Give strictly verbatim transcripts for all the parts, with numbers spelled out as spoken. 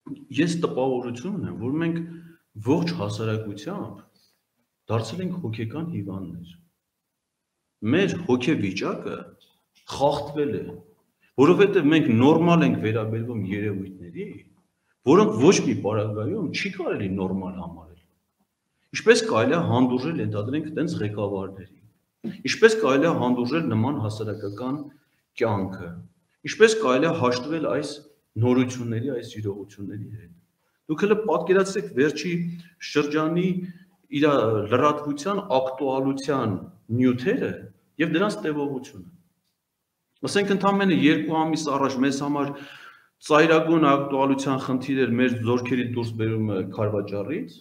Ես տպավորություն ունեմ, որ մենք ողջ հասարակությամբ դարձել ենք հոգեկան հիվանդներ։ Մեր հոգեվիճակը խախտվել է, որովհետև մենք նորմալ ենք վերաբերվում երևույթների, որոնք ոչ մի պարագայում չի կարելի նորմալ համարել։ Ինչպես կարելի է հանդուրժել ենթադրենք տենց ղեկավարների, ինչպես կարելի է հանդուրժել նման հասարակական կյանքը, ինչպես կարելի է հաշտվել այս նորությունների, այս իրողությունների հետ։ Դուք հենց պատկերացրեք վերջի շրջանի իր լրատվության ակտուալության նյութերը եւ դրանց տևողությունը։ Ասենք ընդամենը երկու ամիս առաջ մեզ համար ծայրագույն ակտուալության խնդիր էր մեր զորքերի դուրս բերումը Քարվաճառից,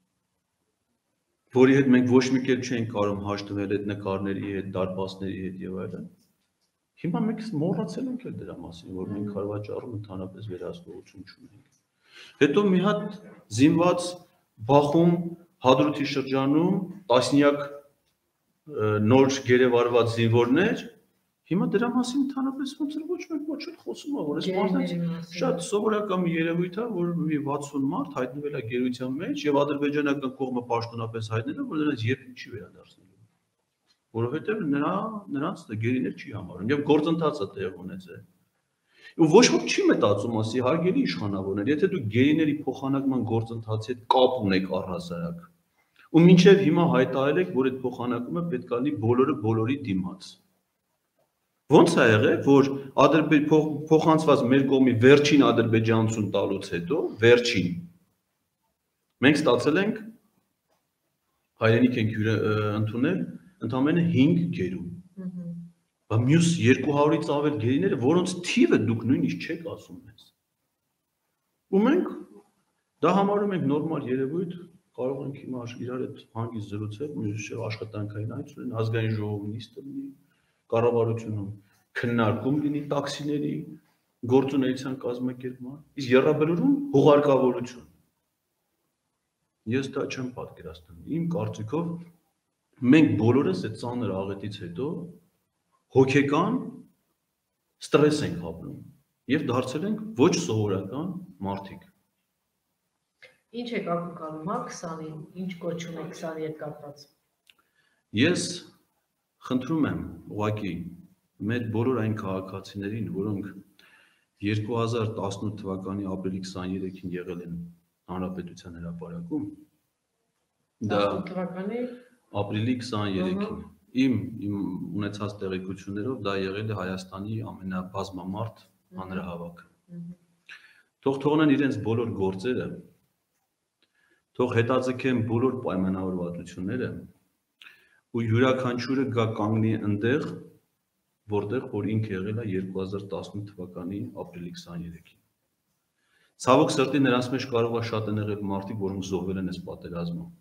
որի հետ մենք ոչ մի կերպ չենք կարող հաշտվել այդ նկարների հետ, դարպասների հետ եւ այլն։ Հիմա մենք մոռացել ենք դրա մասին, որ մենք Քարվաճառում ընդհանրապես վերահսկողություն չունենք։ Հետո մի հատ զինված Բախում Հադրութի շրջանում տասնյակ նոր գերեվարված զինվորներ, հիմա դրա մասին ընդհանրապես ոնց որ ոչ մեկ ոչ էլ խոսում է, որ այս մարդկանց շատ սովորական մի երևույթ է, որ մի վաթսուն մարդ հայտնվել է գերության մեջ եւ ադրբեջանական կողմը պաշտոնապես հայտնել է, որ նրանց երբեք չի վերադարձնելու, որովհետեւ նրա նրանց գերիներ չի համարում եւ գործընթացը տեղ ունեցել։ Ու ոչ ոք չի մտածում ասի հարգելի իշխանավորներ, եթե դուք գերիների փոխանակման գործընթացի հետ կապ ունեք առհասարակ, ու մինչև հիմա հայտարարել եք, որ այդ փոխանակումը պետք է լինի բոլորը բոլորի դիմաց։ Ոնց է եղել, որ փոխանցված մեր կողմի վերջին ադրբեջանցուն տալուց հետո, վերջին, մենք ստացել ենք հայրենիք ենք ընդունել ընդամենը հինգ գերու։ Բա մյուս երկու հարյուրից ավել գերիները, որոնց թիվը դուք նույնիսկ չեք ասում մեզ։ Ու մենք դա համարում ենք նորմալ երևույթ, կարող ենք հիմա իրար հետ հանգիստ զրուցել, մյուս աշխատանքային այց ունեն, ազգային ժողովի նիստ լինի, կառավարությունում քննարկում լինի տաքսիների գործունեության կազմակերպման, իսկ եռաբլուրում հուղարկավորություն։ Ես դա չեմ պատկերացնում։ Իմ կարծիքով մենք բոլորս այդ ծանր աղետից հետո հոգեկան ստրես ենք ապրում եւ դարձել ենք ոչ սովորական մարդիկ։ Ինչ եք ակնկալում, հա քսանին, ինչ կոչում եք քսանի հետ կապված։ Ես խնդրում եմ ուղղակի մեր բոլոր այն քաղաքացիներին, որոնք երկու հազար տասնութ թվականի ապրիլի քսաներեքին եղել են Հանրապետության հրապարակում, դա թվականի ապրիլի քսաներեքին Իմ իմ ունեցած տեղեկություններով դա եղել է Հայաստանի ամենաբազմամարդ հանրահավաքը։ Թող թողնեն իրենց բոլոր գործերը, թող հետաձգեն բոլոր պայմանավորվածությունները ու յուրաքանչյուրը գա կանգնի այնտեղ, որտեղ որ ինքը եղել է երկու հազար տասնութ թվականի ապրիլի քսաներեքին։ Ցավոք սրտի նրանց մեջ կարող է շատ են եղել մարդիկ, որոնք զոհվել են այս պատերազմում։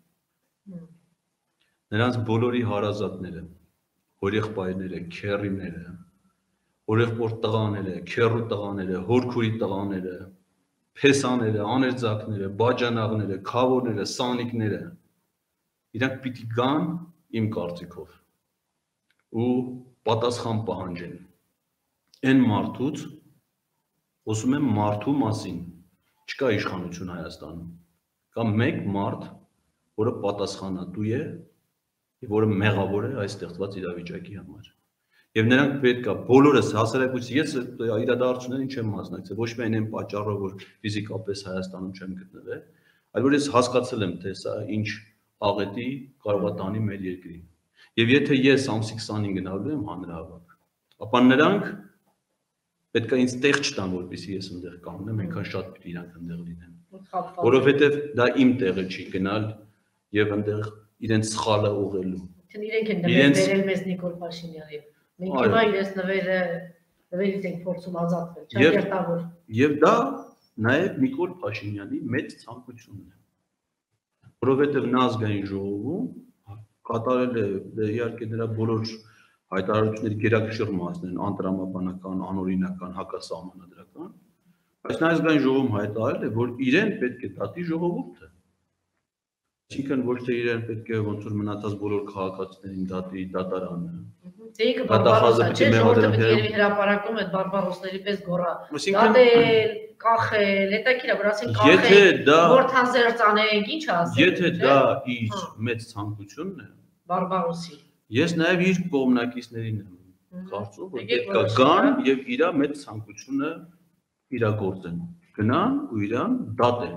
Նրանց բոլորի հարազատները, հորեղբայրները, քեռիները, հորեղբոր տղաները, քեռու տղաները, հորքուրի տղաները, փեսաները, աներձակները, բաջանաղները, քավորները, սանիկները, իրանք պիտի գան իմ կարծիքով ու պատասխան պահանջեն այն մարդուց, խոսում եմ մարդու մասին, չկա իշխանություն Հայաստանում, կա մեկ մարդ, որը պատասխանատու է որը մեղավոր է այս ստեղծված իրավիճակի համար։ Եվ նրանք պետք է բոլորս հասարակություն, ես իրադարձություններին չեմ մասնակցել, ոչ միայն այն պատճառով, որ ֆիզիկապես Հայաստանում չեմ գտնվել, այլ որ ես հասկացել եմ, թե սա ինչ աղետի կարող է տանի մեր երկրին։ Եվ եթե ես ամսի քսանին գնալու եմ հանրահավաք, ապա նրանք պետք է ինձ տեղ չտան, որպեսզի ես այնտեղ կանգնեմ, այնքան շատ պիտի իրանք այնտեղ լինեն։ Որովհետև դա իմ տեղը չի գնալ եւ այնտեղ իրենց սխալը ուղղելու։ Իրենք են նվերել մեզ Նիկոլ Փաշինյանին։ Մենք հիմա իրենց նվերը նվերից ենք փորձում ազատվել, ճակերտավոր։ Եվ դա նաև Նիկոլ Փաշինյանի մեծ ցանկությունն է։ Որովհետև նա ազգային ժողովում կատարել է իհարկե նրա բոլոր հայտարարությունների գերակշիռ մասն են, անտրամաբանական, անօրինական, հակասահմանադրական, բայց նա ազգային ժողովում հայտարարել է, որ իրեն պետք է դատի ժողովուրդը։ Այսինքն ոչ թե իրեն պետք է ոնց որ մնացած բոլոր քաղաքացիներին դատի դատարանը։ Դեիկը բարբարոսա չէ, ժողովուրդը երևի հրապարակում այդ բարբարոսների պես գոռա։ Դատել, կախել, հետաքրքիր է, որ ասենք Եթե դա որթան զերծանենք, ինչ ասենք։ Եթե դա իր մեծ ցանկությունն է, Բարբարոսի։ Ես նաև իր կողմնակիցներին եմ կարծում, որ պետք է գան եւ իր մեծ ցանկությունը իրագործեն։ Գնան ու իրան դատեն։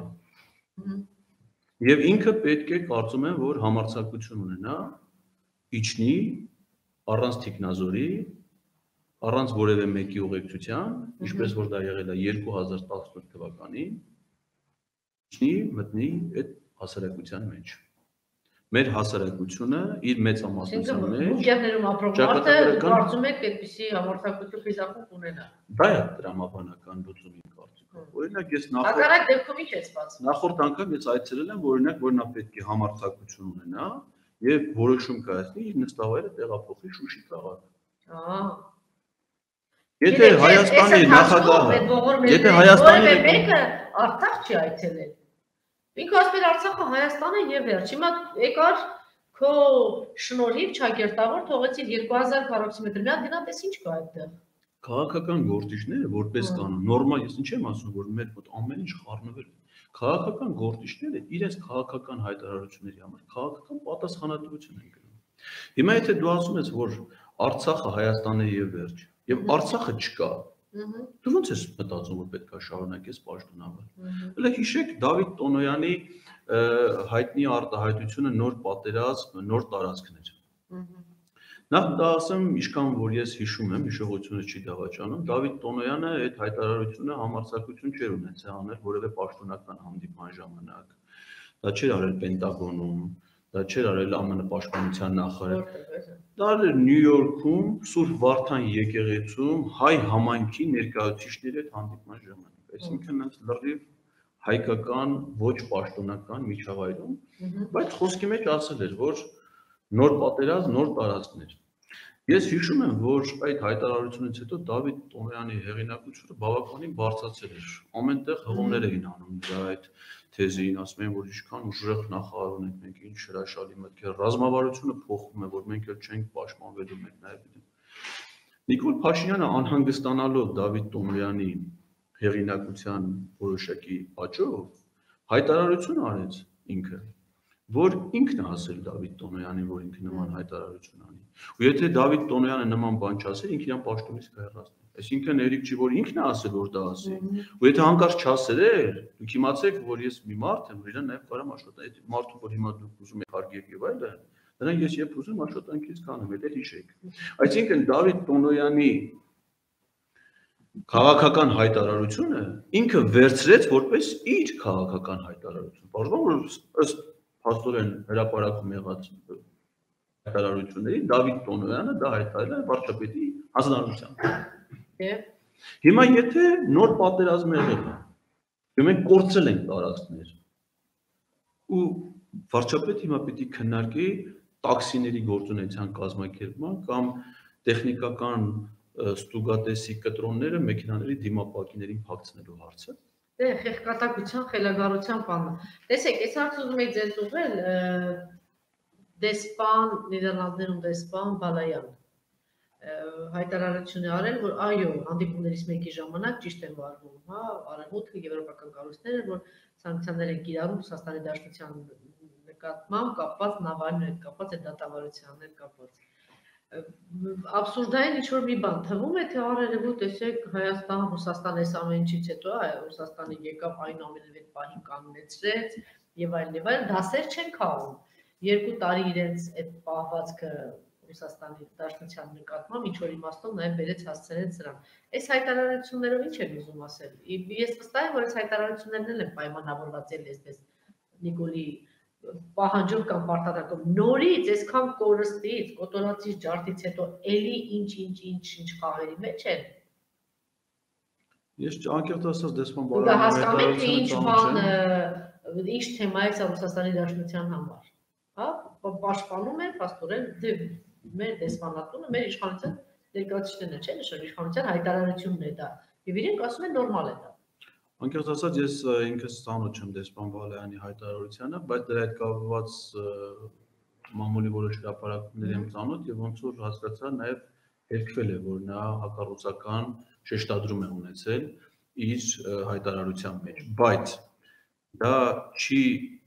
Եվ ինքը պետք է կարծում եմ, որ համարձակություն ունենա իջնի առանց թիկնազորի, առանց որևէ մեկի ուղեկցության, ինչպես որ դա եղել է երկու հազար տասնութ թվականին, իջնի մտնի այդ հասարակության մեջ։ Մեր հասարակությունը իր մեծամասնության մեջ Բուկերներում ապրող մարդը կարծում եք այդպիսի համարձակություն խիզախում ունենա։ Դա է դրամաբանական լուծումի կարծիքով։ Օրինակ ես նախորդ Հակառակ դեպքում ինչ է սպասվում։ Նախորդ անգամ ես այցելել եմ, օրինակ, որ նա պետք է համարձակություն ունենա եւ որոշում կայացնի իր նստավայրը տեղափոխի Շուշի քաղաք։ Ահա։ Եթե Հայաստանի նախագահը, եթե Հայաստանի մեկը Արցախ չի այցելել։ Ինքը ասել է Արցախը Հայաստանը եւ վերջ։ Հիմա եկար քո շնորհիվ ճակերտավոր թողեցիր երկու հազար քառակուսի մետր։ Մի հատ գնա տես ինչ կա այդտեղ։ Քաղաքական գործիչները որպես կանոն, նորմալ ես ինչ եմ ասում, որ մեր մոտ ամեն ինչ խառնվել է։ Քաղաքական գործիչները իրենց քաղաքական հայտարարությունների համար քաղաքական պատասխանատվություն են կրում։ Հիմա եթե դու ասում ես, որ Արցախը Հայաստանը եւ վերջ, եւ Արցախը չկա, դու ո՞նց ես մտածում, որ պետք է շարունակես պաշտոնավար։ Հələ հիշեք Դավիթ Տոնոյանի հայտնի արտահայտությունը նոր պատերազմ, նոր տարածքներ։ Նախ դա ասեմ, ինչքան որ ես հիշում եմ, հիշողությունը չի դավաճանում, Դավիթ Տոնոյանը այդ հայտարարությունը համարձակություն չէր ունեցել անել որևէ պաշտոնական հանդիպման ժամանակ։ Դա չէր արել Պենտագոնում, դա չէր արել ԱՄՆ պաշտպանության նախարարը։ Դա էր Նյու Յորքում, Սուրբ Վարդան եկեղեցում հայ համայնքի ներկայացուցիչների հետ հանդիպման ժամանակ։ Այսինքն այնց լրիվ հայկական ոչ պաշտոնական միջավայրում, բայց խոսքի մեջ ասել էր, որ նոր պատերազմ, նոր տարածքներ։ Ես հիշում եմ, որ այդ հայտարարությունից հետո Դավիթ Տոնոյանի հեղինակությունը բավականին բարձրացել էր։ Ամենտեղ հղումներ էին անում դրա այդ թեզին, ասում են, որ ինչքան ուժեղ նախարար ունենք մենք, ինչ հրաշալի մտքեր, ռազմավարությունը փոխվում է, որ մենք էլ չենք պաշտպանվելու մենք նաև։ Նիկոլ Փաշինյանը անհանգստանալով Դավիթ Տոնոյանի հեղինակության որոշակի աճով հայտարարություն արեց ինքը, որ ինքն է ասել Դավիթ Տոնոյանին, որ ինքը նման հայտարարություն անի։ Ու եթե Դավիթ Տոնոյանը նման բան չասեր, ինքը իրան պաշտոնից կհեռացնի։ Այսինքն երիկ չի, որ ինքն է ասել, որ դա ասի։ Ու եթե հանկարծ չասեր, դուք իմացեք, որ ես մի մարդ եմ, որ իրան նաև կարամ աշխատել։ Այդ մարդը, որ հիմա դուք ուզում եք հարգեք եւ այլն, նրան ես երբ ուզում աշխատանքից կանեմ, դա հիշեք։ Այսինքն Դավիթ Տոնոյանի քաղաքական հայտարարությունը ինքը վերցրեց որպես իր քաղաքական հայտարարություն։ Բարձրացնում որ ըստ փաստորեն հրապարակում եղած հայտարարությունների Դավիթ Տոնոյանը դա հայտարարել է վարչապետի հանձնարարությամբ։ Հիմա եթե նոր պատերազմ եղել է, եւ մենք կորցրել ենք տարածքներ, ու վարչապետը հիմա պետք է քննարկի տաքսիների գործունեության կազմակերպման կամ տեխնիկական ստուգատեսի կտրոնները մեքենաների դիմապակիներին փակցնելու հարցը։ Դե խեղկատակության, խելագարության բանը։ Տեսեք, այս հարցը ուզում եք ձեզ ուղղել դեսպան, Նիդերլանդներում դեսպան Բալայան հայտարարություն է արել, որ այո, հանդիպումներից մեկի ժամանակ ճիշտ են վարվում, հա, արևմուտքը, եվրոպական կառույցները, որ սանկցիաներ են կիրառում Ռուսաստանի Դաշնության նկատմամբ կապված Նավալնի հետ կապված այդ դատավարության հետ կապված։ Աբսուրդային ինչ-որ մի բան թվում է, թե արերևու տեսեք Հայաստան, Ռուսաստան այս ամեն ինչից հետո Ռուսաստանը եկավ այն ամենև այդ պահին կանոնեցրեց եւ այլն եւ այլն, դասեր չեն քաղում։ Երկու տարի իրենց այդ պահվածքը Ռուսաստանի Դաշնության նկատմամբ ինչ որ իմաստով նաեւ բերեց հասցրեց սրան։ Այս հայտարարություններով ինչ են ուզում ասել։ Ես վստահ եմ, որ այս հայտարարություններն էլ են պայմանավորված էլ այսպես Նիկոլի պահանջով կամ պարտադակով նորից այսքան կորստից, կոտորածից, ջարդից հետո էլի ինչ-ինչ ինչ-ինչ խաղերի մեջ են։ Ես անկեղծ ասած դեսպան Բալայանի ինչ թեմա է սա Ռուսաստանի Դաշնության համար։ Հա, պաշտպանում են փաստորեն դե մեր դեսպանատունը, մեր իշխանության ներկայացուցիչներն են, չէ՞, նշել իշխանության հայտարարությունն է դա։ Եվ իրենք ասում են նորմալ է դա։ Անկեղծ ասած ես ինքս ծանոթ չեմ դեսպան Բալայանի հայտարարությանը, բայց դրա հետ կապված մամուլի որոշ հրապարակումների եմ ծանոթ եւ ոնց որ հասկացա նաեւ երկվել է, որ նա հակառուսական շեշտադրում է ունեցել իր հայտարարության մեջ, բայց դա չի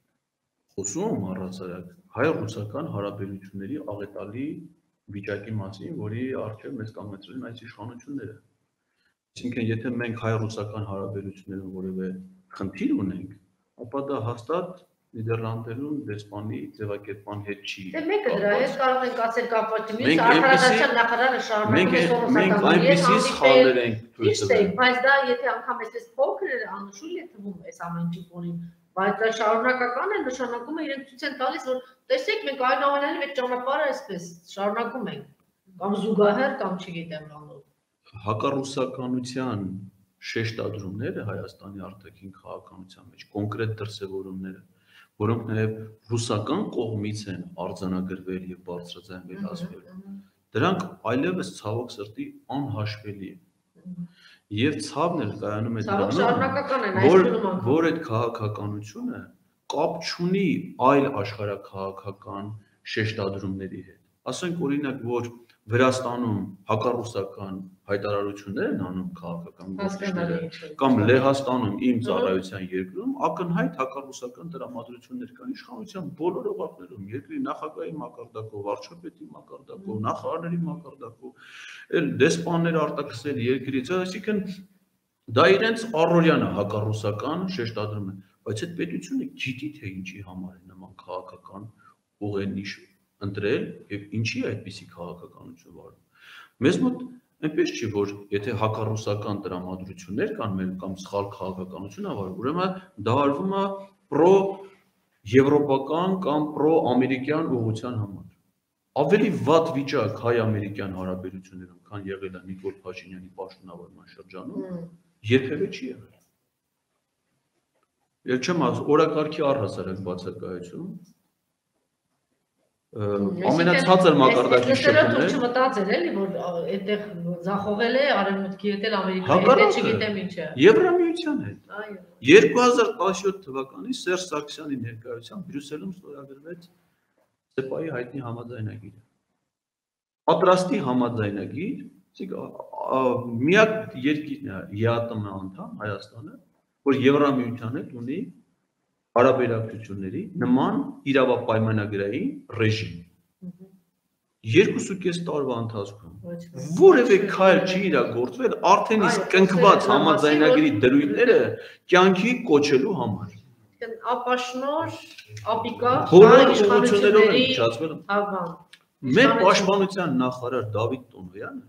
խոսում առհասարակ հայ-ռուսական հարաբերությունների աղետալի վիճակի մասին, որի առջև մեզ կանգնեցրել են այս իշխանությունները։ Այսինքն, եթե մենք հայ-ռուսական հարաբերություններում որևէ խնդիր ունենք, ապա դա հաստատ Նիդերլանդերուն դեսպանի ձևակերպման հետ չի։ Դե մեկը դրա հետ կարող ենք ասել կապված մյուս արտադրության նախարարը շարունակում է Սորոսական։ Մենք այնպիսի սխալներ ենք թույլ տվել։ Բայց դա եթե անգամ այսպես փոքր է անշուլ է թվում այս ամեն ինչի ֆոնին, բայց դա շարունակական է, նշանակում է իրենք ցույց են տալիս, որ տեսեք մենք այնուամենայնիվ այդ ճանապարհը այսպես շարունակում ենք կամ զուգահեռ կամ չգիտեմ անով։ Հակառուսականության շեշտադրումները Հայաստանի արտաքին քաղաքականության մեջ կոնկրետ դրսևորումները, որոնք նաև ռուսական կողմից են արձանագրվել եւ բարձրաձայնվել ասվել, դրանք այլևս ցավոք սրտի անհաշվելի են։ Եվ ցավն էլ կայանում է դրանում, որ որ այդ քաղաքականությունը կապ չունի այլ աշխարհաքաղաքական շեշտադրումների հետ։ Ասենք օրինակ, որ Վրաստանում հակառուսական հայտարարություններ են անում քաղաքական գործիչները, կամ Լեհաստանում իմ ծառայության երկրում ակնհայտ հակառուսական տրամադրություններ կան իշխանության բոլոր օղակներում, երկրի նախագահի մակարդակով, վարչապետի մակարդակով, նախարարների մակարդակով, էլ դեսպաններ արտաքսել երկրից, այսինքն դա իրենց առօրյան է հակառուսական շեշտադրում է, բայց այդ պետությունը գիտի թե ինչի համար է նման քաղաքական ուղենիշ ընտրել եւ ինչի է այդպիսի քաղաքականություն վարում։ Մեզ մոտ այնպես չի, որ եթե հակառուսական տրամադրություններ կան մեր կամ սխալ քաղաքականություն ավարում, ուրեմն դա արվում է պրո եվրոպական կամ պրո ամերիկյան ուղղության համար։ Ավելի վատ վիճակ հայ-ամերիկյան հարաբերություններում, քան եղել է Նիկոլ Փաշինյանի պաշտոնավարման շրջանում, երբևէ չի եղել։ Եվ չեմ ասում, օրակարգի առհասարակ բացակայություն ամենացածր մակարդակի շփումներ։ Դու չմտածել էլի, որ այդտեղ ձախողել է արևմուտքի հետ, Ամերիկայի հետ, չգիտեմ ինչ է։ Եվրամիության հետ։ Այո։ երկու հազար տասնյոթ թվականին Սերժ Սարգսյանի ներկայությամբ Բրյուսելում ստորագրվեց ՍԵՊԱ-ի հայտնի համաձայնագիրը։ Պատրաստի համաձայնագիր, միակ երկիրն է ԵԱՏՄ անդամ Հայաստանը, որ Եվրամիության հետ ունի հարաբերակցությունների նման իրավապայմանագրային ռեժիմ։ Երկուսուկես տարվա ընթացքում որևէ քայլ չի իրագործվել արդեն իսկ կնքված համաձայնագրի դրույթները կյանքի կոչելու համար։ Ապաշնոր, ապիկա, բոլոր ուղղություններով են փչացվել։ Հավան։ Մեր պաշտպանության նախարար Դավիթ Տոնոյանը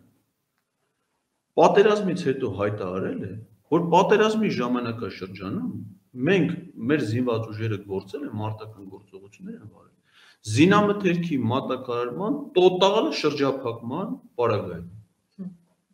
պատերազմից հետո հայտարարել է, որ պատերազմի ժամանակաշրջանում մենք մեր զինված ուժերը գործել են մարտական գործողություններ են վարել զինամթերքի մատակարարման տոտալ շրջափակման պարագայում։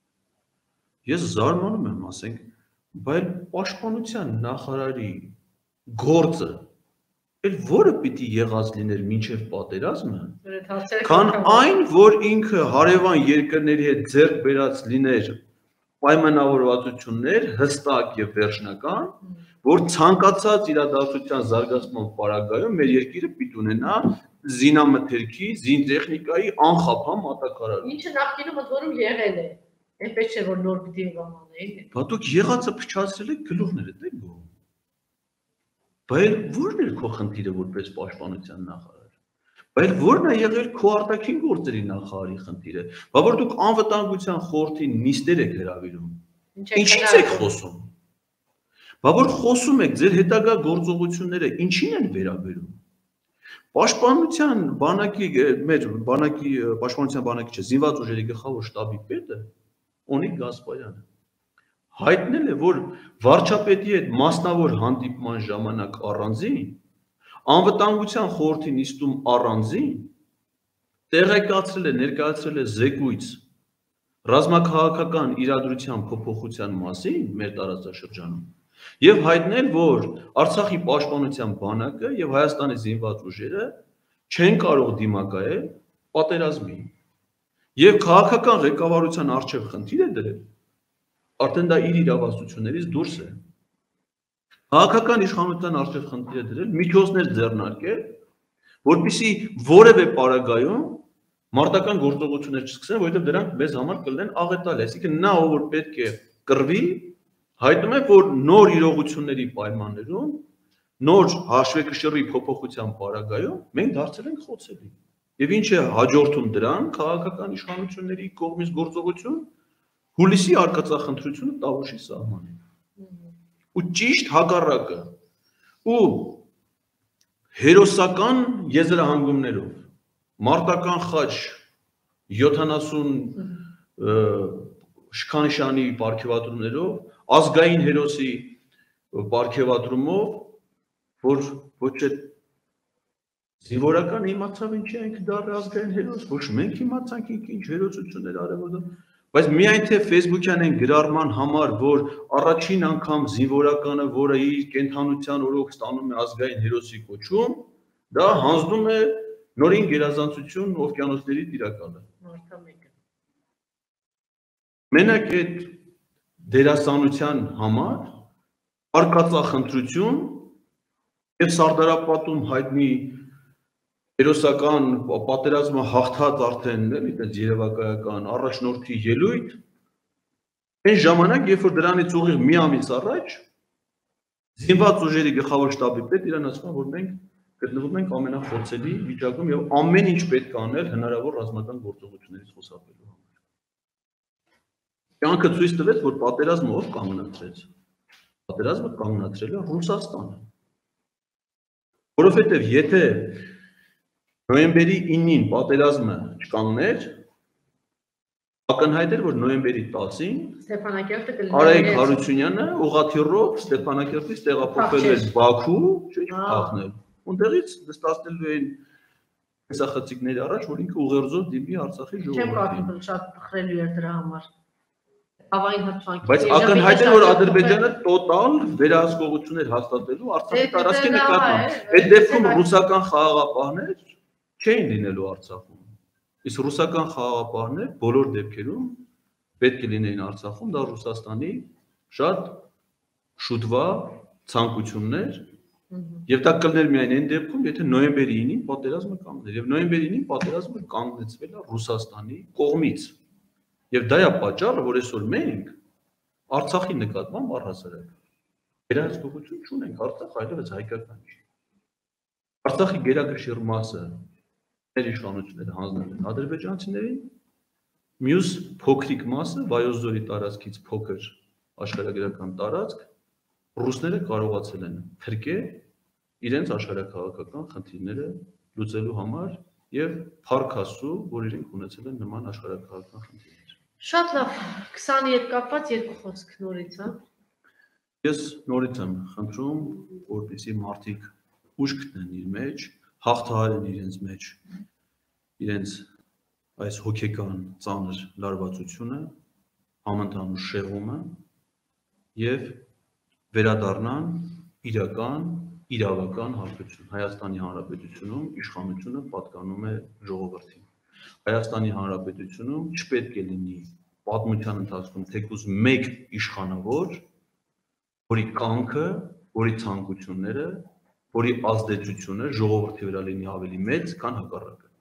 Ես զարմանում եմ, ասենք, բայց պաշտպանության նախարարի գործը էլ որը պիտի եղած լիներ մինչև պատերազմը, քան այն, որ ինքը հարևան երկրների հետ ձեռք բերած լիներ պայմանավորվածություններ հստակ եւ վերջնական, որ ցանկացած իրադարձության զարգացման պարագայում մեր երկիրը պիտի ունենա զինամթերքի, զինտեխնիկայի անխափան մատակարարում։ Ինչը նախկինում ընդ որում եղել է, այնպես չէ որ նոր պիտի բանանեին։ Բա դուք եղածը փչացրել եք գլուխներդ եք գոհ։ Բայց ո՞րն է քո խնդիրը որպես պաշտպանության նախարար։ Բայց ո՞րն է եղել քո արտաքին գործերի նախարարի խնդիրը։ Բա որ դուք անվտանգության խորհրդի նիստեր եք հրավիրում։ Ինչից եք խոսում։ Բա որ խոսում եք ձեր հետագա գործողությունները ինչին են վերաբերում։ Պաշտպանության բանակի մեր բանակի պաշտպանության բանակի չէ, զինված ուժերի գլխավոր շտաբի պետը Օնիկ Գասպարյանը հայտնել է, որ վարչապետի հետ մասնավոր հանդիպման ժամանակ առանձին, անվտանգության խորհրդի նիստում առանձին տեղեկացրել է, ներկայացրել է զեկույց ռազմաքաղաքական իրադրության փոփոխության մասին մեր տարածաշրջանում եւ հայտնել, որ Արցախի պաշտպանության բանակը եւ Հայաստանի զինված ուժերը չեն կարող դիմակայել պատերազմին եւ քաղաքական ղեկավարության արժեվ խնդիր է դրել, արդեն դա իր իրավասություններից դուրս է։ Քաղաքական իշխանության արժեվ խնդիր է դրել, միջոցներ ձեռնարկել, որպեսզի որևէ պարագայում մարտական գործողություններ չսկսեն, որովհետեւ դրանք մեզ համար կլինեն աղետալի, այսինքն նա ով որ պետք է կռվի հայտնում են, որ նոր իրողությունների պայմաններում, նոր հաշվեկշռի փոփոխության պարագայում մենք դարձել ենք խոցելի։ Եվ ինչ է հաջորդում դրան, քաղաքական իշխանությունների կողմից գործողություն, հուլիսի արկածախնդրությունը Տավուշի սահմանին։ Ու ճիշտ հակառակը։ Ու հերոսական եզրահանգումներով, մարտական խաչ յոթանասուն շքանշանի պարգևատրումներով, ազգային հերոսի պարգևատրումով, որ ոչ է զինվորական իմացավ ինչի ենք դառը ազգային հերոս, ոչ մենք իմացանք ինչ հերոսություններ արևոտ, բայց միայն թե Facebook-յան են գրառման համար, որ առաջին անգամ զինվորականը, որը իր կենթանության օրոք ստանում է ազգային հերոսի կոչում, դա հանձնում է նորին գերազանցություն օվկիանոսների տիրակալը։ Մենակ այդ դերասանության համար արկածախնդրություն եւ Սարդարապատում հայտնի հերոսական պատերազմը հաղթած արդեն էլի այդպես երևակայական առաջնորդի ելույթ այն ժամանակ, երբ որ դրանից ուղիղ մի ամիս առաջ զինված ուժերի գլխավոր շտաբի պետ իրան ասում է, որ մենք գտնվում ենք ամենախոցելի վիճակում եւ ամեն ինչ պետք է անել հնարավոր ռազմական գործողություններից խուսափելու համար։ Կյանքը ցույց տվեց, որ պատերազմը ով կանգնացրեց։ Պատերազմը կանգնացրել է Ռուսաստանը։ Որովհետև եթե նոյեմբերի ինին պատերազմը չկանգներ, ակնհայտ էր, որ նոյեմբերի տասին Արայիկ Հարությունյանը ուղղաթիռով Ստեփանակերտից տեղափոխվել էր Բաքու, չէ՞ փախնել։ Ունդեղից նստածնելու էին տեսախցիկների առաջ, որ ինքը ուղերձով դիմի Արցախի ժողովրդին։ Չեմ կարծում, շատ խրելու էր դրա համար։ Բայց ակնհայտ է, որ Ադրբեջանը տոտալ վերահսկողություններ հաստատելու Արցախի տարածքի նկատմամբ։ Այդ դեպքում ռուսական խաղաղապահներ չէին լինելու Արցախում։ Իսկ ռուսական խաղաղապահներ բոլոր դեպքերում պետք է լինեին Արցախում, դա Ռուսաստանի շատ շուտվա ցանկություններ, եւ դա կլներ միայն այն դեպքում, եթե նոյեմբերի ինին պատերազմը կանգներ։ Եվ նոյեմբերի ինին պատերազմը կանգնեցվել է Ռուսաստանի կողմից։ Եվ դա է պատճառը, որ այսօր մենք Արցախի նկատմամբ առհասարակ վերահսկողություն չունենք, Արցախ այլևս հայկական չի։ Արցախի գերակշիռ մասը մեր իշխանությունները հանձնել են ադրբեջանցիներին, մյուս փոքրիկ մասը Վայոց ձորի տարածքից փոքր աշխարհագրական տարածք ռուսները կարողացել են թրկել իրենց աշխարհաքաղաքական խնդիրները լուծելու համար եւ փառք Աստծո, որ իրենք ունեցել են նման աշխարհաքաղաքական խնդիրներ։ Շատ լավ, քսանի հետ կապված երկու խոսք նորից, հա։ Ես նորից եմ խնդրում, որպեսզի մարդիկ ուժ գտնեն իր մեջ, հաղթահարեն իրենց մեջ իրենց այս հոգեկան ծանր լարվածությունը, համընդհանուր շեղումը եւ վերադառնան իրական իրավական հարթություն։ Հայաստանի Հանրապետությունում իշխանությունը պատկանում է ժողովրդին։ Հայաստանի Հանրապետությունում չպետք է լինի պատմության ընթացքում թեկուզ մեկ իշխանավոր, որի կամքը, որի ցանկությունները, որի ազդեցությունը ժողովրդի վրա լինի ավելի մեծ, քան հակառակը։